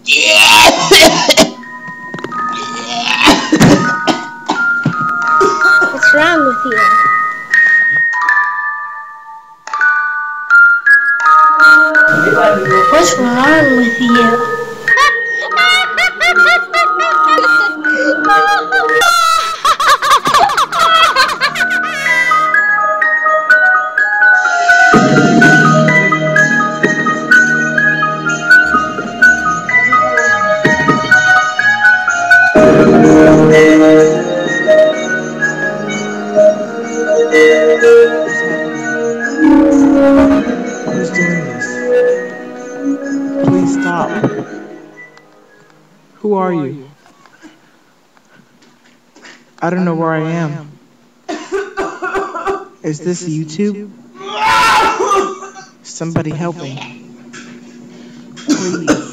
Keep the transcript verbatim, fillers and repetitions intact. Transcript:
What's wrong with you? What's wrong with you? What's happening? Who's doing this? Please stop. Who are you? I don't know where I am. Is this YouTube? Somebody help me. Please.